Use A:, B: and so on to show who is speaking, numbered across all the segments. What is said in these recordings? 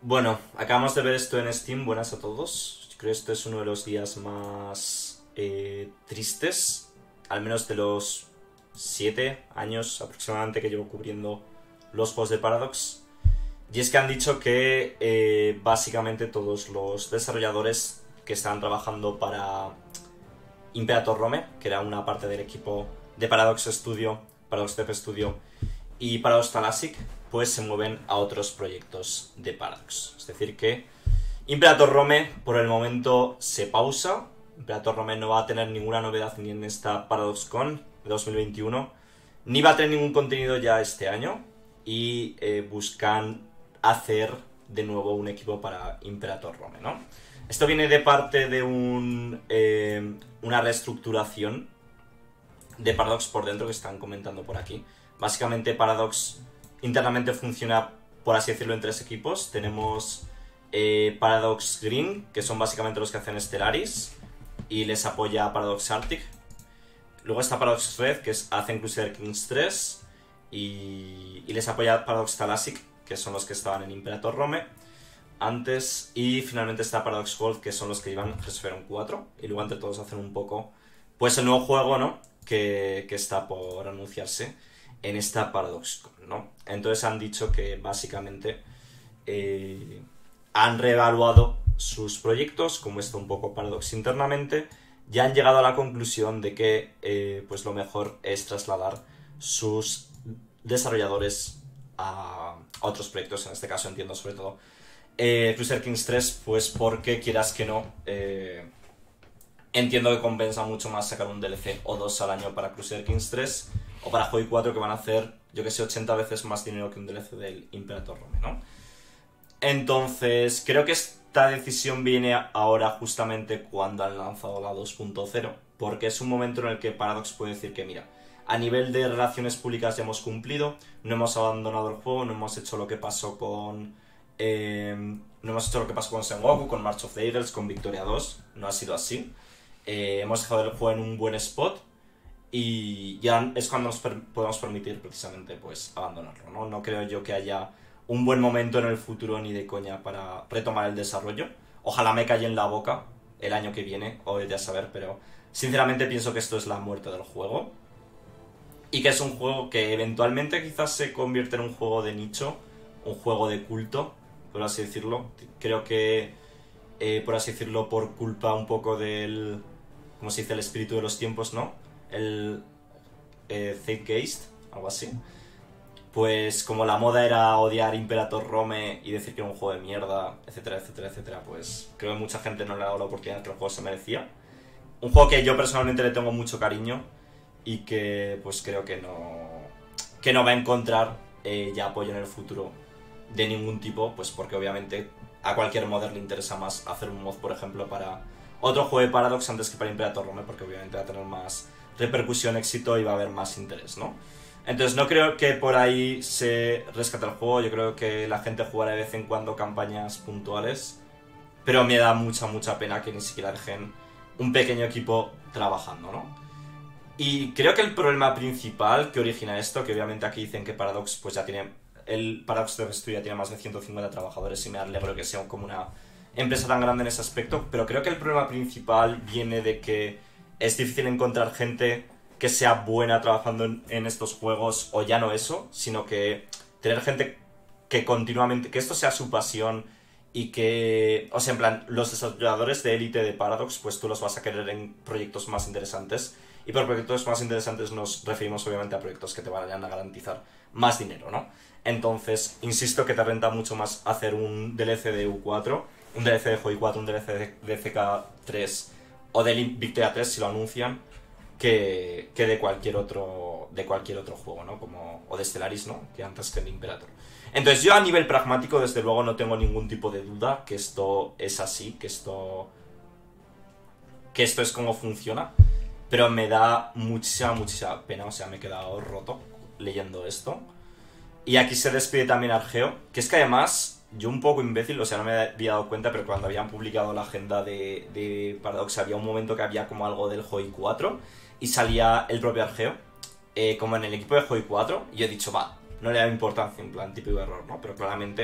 A: Bueno, acabamos de ver esto en Steam, buenas a todos. Creo que este es uno de los días más tristes, al menos de los 7 años aproximadamente que llevo cubriendo los juegos de Paradox. Y es que han dicho que básicamente todos los desarrolladores que estaban trabajando para Imperator Rome, que era una parte del equipo de Paradox Studio, Paradox Dev Studio y Paradox Thalasic, pues se mueven a otros proyectos de Paradox. Es decir que Imperator Rome por el momento se pausa. Imperator Rome no va a tener ninguna novedad ni en esta ParadoxCon de 2021, ni va a tener ningún contenido ya este año, y buscan hacer de nuevo un equipo para Imperator Rome, ¿no? Esto viene de parte de una reestructuración de Paradox por dentro que están comentando por aquí. Básicamente Paradox internamente funciona, por así decirlo, en tres equipos. Tenemos Paradox Green, que son básicamente los que hacen Stellaris, y les apoya Paradox Arctic. Luego está Paradox Red, que hacen Crusader Kings 3, y les apoya Paradox Thalasic, que son los que estaban en Imperator Rome antes. Y finalmente está Paradox Gold, que son los que llevan Resferon 4. Y luego entre todos hacen un poco pues el nuevo juego, ¿no? Que está por anunciarse en esta ParadoxCon, ¿no? Entonces han dicho que básicamente han reevaluado sus proyectos, como está un poco Paradox internamente, y han llegado a la conclusión de que pues lo mejor es trasladar sus desarrolladores a otros proyectos. En este caso entiendo sobre todo Crusader Kings 3, pues porque quieras que no, entiendo que compensa mucho más sacar un DLC o dos al año para Crusader Kings 3 o para Hoi 4, que van a hacer, yo que sé, 80 veces más dinero que un DLC del Imperator Rome, ¿no? Entonces, creo que esta decisión viene ahora justamente cuando han lanzado la 2.0, porque es un momento en el que Paradox puede decir que, mira, a nivel de relaciones públicas ya hemos cumplido, no hemos abandonado el juego, no hemos hecho lo que pasó con Sengoku, con March of the Eagles, con Victoria 2, no ha sido así. Hemos dejado el juego en un buen spot y ya es cuando nos podemos permitir precisamente pues abandonarlo, ¿no? No creo yo que haya un buen momento en el futuro ni de coña para retomar el desarrollo. Ojalá me calle en la boca el año que viene, o de a saber, pero sinceramente pienso que esto es la muerte del juego y que es un juego que eventualmente quizás se convierte en un juego de nicho, un juego de culto, por así decirlo. Creo que por así decirlo, por culpa un poco del, ¿cómo se dice?, el espíritu de los tiempos, ¿no? El Zeitgeist, algo así. Pues como la moda era odiar Imperator Rome y decir que era un juego de mierda, etcétera, etcétera, etcétera, pues creo que mucha gente no le ha dado la oportunidad que el juego se merecía. Un juego que yo personalmente le tengo mucho cariño y que pues creo que no va a encontrar ya apoyo en el futuro de ningún tipo, pues porque obviamente a cualquier modder le interesa más hacer un mod, por ejemplo, para otro juego de Paradox antes que para Imperator Rome, porque obviamente va a tener más repercusión, éxito y va a haber más interés, ¿no? Entonces no creo que por ahí se rescate el juego. Yo creo que la gente jugará de vez en cuando campañas puntuales, pero me da mucha pena que ni siquiera dejen un pequeño equipo trabajando, ¿no? Y creo que el problema principal que origina esto, que obviamente aquí dicen que Paradox pues ya tiene, el Paradox Dev Studio ya tiene más de 150 trabajadores y me alegro que sea como una empresa tan grande en ese aspecto, pero creo que el problema principal viene de que es difícil encontrar gente que sea buena trabajando en estos juegos, o ya no eso, sino que tener gente que continuamente, que esto sea su pasión y que, o sea, en plan, los desarrolladores de élite de Paradox, pues tú los vas a querer en proyectos más interesantes, y por proyectos más interesantes nos referimos obviamente a proyectos que te vayan a garantizar más dinero, ¿no? Entonces, insisto que te renta mucho más hacer un DLC de U4, un DLC de Hoi 4, un DLC de CK3 o de Victoria 3 si lo anuncian, que de cualquier otro juego, ¿no? Como, o de Stellaris, ¿no? Que antes que el Imperator. Entonces yo a nivel pragmático, desde luego, no tengo ningún tipo de duda que esto es así, que esto es como funciona, pero me da muchísima pena, o sea, me he quedado roto leyendo esto. Y aquí se despide también Argeo, que es que además, yo un poco imbécil, o sea, no me había dado cuenta, pero cuando habían publicado la agenda de Paradox había un momento que había como algo del Hoi 4 y salía el propio Argeo, como en el equipo de Hoi 4, y yo he dicho, va, no le da importancia, en plan, típico error, ¿no? Pero claramente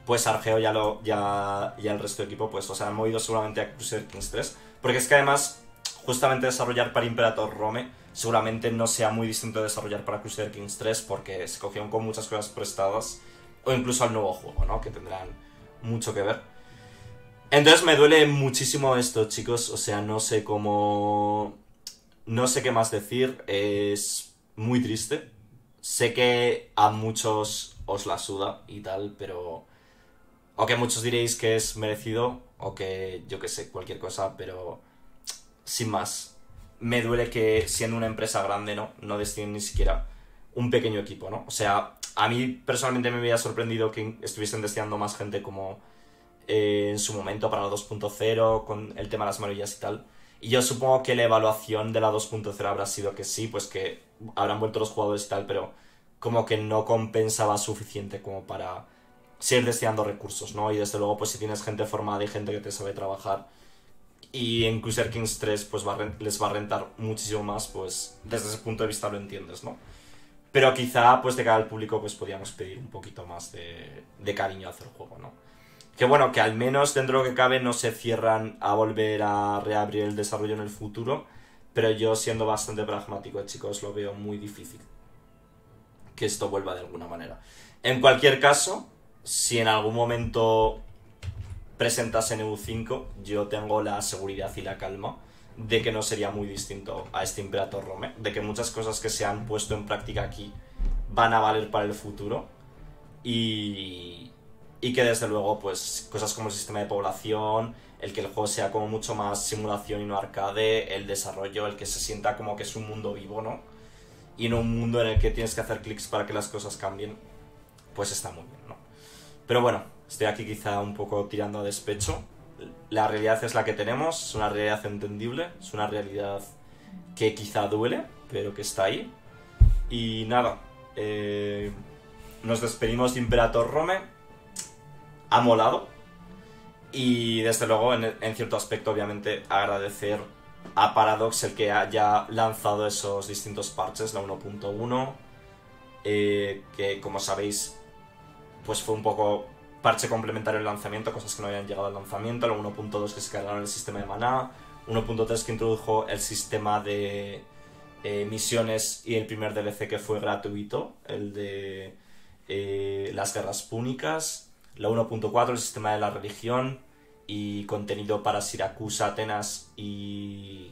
A: pues Argeo ya el resto del equipo, pues los han movido seguramente a Crusader Kings 3. Porque es que además, justamente desarrollar para Imperator Rome seguramente no sea muy distinto de desarrollar para Crusader Kings 3, porque se cogieron con muchas cosas prestadas, o incluso al nuevo juego, ¿no? Que tendrán mucho que ver. Entonces me duele muchísimo esto, chicos. O sea, no sé cómo... No sé qué más decir. Es muy triste. Sé que a muchos os la suda y tal, pero... O que muchos diréis que es merecido, o que yo que sé, cualquier cosa, pero... Sin más. Me duele que siendo una empresa grande, ¿no? No destinen ni siquiera un pequeño equipo, ¿no? O sea, a mí personalmente me había sorprendido que estuviesen destinando más gente como en su momento para la 2.0 con el tema de las maravillas y tal. Y yo supongo que la evaluación de la 2.0 habrá sido que sí, pues que habrán vuelto los jugadores y tal, pero como que no compensaba suficiente como para seguir destinando recursos, ¿no? Y desde luego, pues si tienes gente formada y gente que te sabe trabajar, y en Crusader Kings 3 pues les va a rentar muchísimo más, pues desde ese punto de vista lo entiendes, ¿no? Pero quizá pues de cara al público pues podíamos pedir un poquito más de cariño hacia el juego, ¿no? Que bueno, que al menos dentro de lo que cabe no se cierran a volver a reabrir el desarrollo en el futuro, pero yo siendo bastante pragmático, chicos, lo veo muy difícil que esto vuelva de alguna manera. En cualquier caso, si en algún momento presentasen EU5, yo tengo la seguridad y la calma de que no sería muy distinto a este Imperator Rome, de que muchas cosas que se han puesto en práctica aquí van a valer para el futuro y que desde luego pues cosas como el sistema de población, el que el juego sea como mucho más simulación y no arcade, el desarrollo, el que se sienta como que es un mundo vivo, ¿no? Y no un mundo en el que tienes que hacer clics para que las cosas cambien, pues está muy bien, ¿no? Pero bueno, estoy aquí quizá un poco tirando a despecho. La realidad es la que tenemos, es una realidad entendible, es una realidad que quizá duele, pero que está ahí. Y nada, nos despedimos de Imperator Rome. Ha molado. Y desde luego, en cierto aspecto, obviamente, agradecer a Paradox el que haya lanzado esos distintos parches, la 1.1, que como sabéis, pues fue un poco parche complementario al lanzamiento, cosas que no habían llegado al lanzamiento, la 1.2 que se cargaron el sistema de maná, 1.3 que introdujo el sistema de misiones y el primer DLC que fue gratuito, el de las guerras púnicas, la 1.4 el sistema de la religión y contenido para Siracusa, Atenas y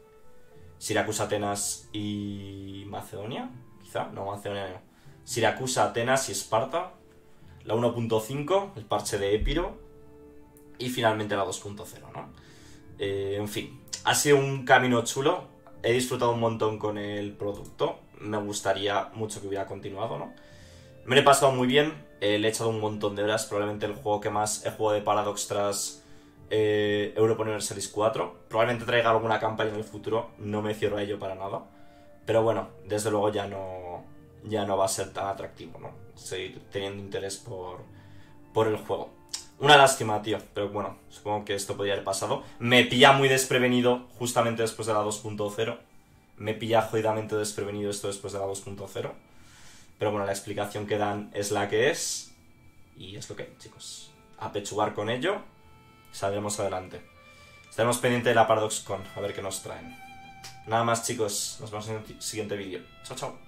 A: Macedonia, quizá, no, Macedonia no, Siracusa, Atenas y Esparta, la 1.5, el parche de Épiro y finalmente la 2.0, ¿no? En fin, ha sido un camino chulo, he disfrutado un montón con el producto, me gustaría mucho que hubiera continuado, ¿no? Me lo he pasado muy bien, le he echado un montón de horas, probablemente el juego que más he jugado de Paradox tras Europa Universalis 4. Probablemente traiga alguna campaña en el futuro, no me cierro a ello para nada. Pero bueno, desde luego ya no va a ser tan atractivo, ¿no? Seguir teniendo interés por el juego. Una lástima, tío, pero bueno, supongo que esto podría haber pasado. Me pilla muy desprevenido justamente después de la 2.0. Me pilla jodidamente desprevenido esto después de la 2.0. Pero bueno, la explicación que dan es la que es. Y es lo que hay, chicos. A pechugar con ello. Saldremos adelante. Estaremos pendientes de la ParadoxCon. A ver qué nos traen. Nada más, chicos. Nos vemos en el siguiente vídeo. Chao, chao.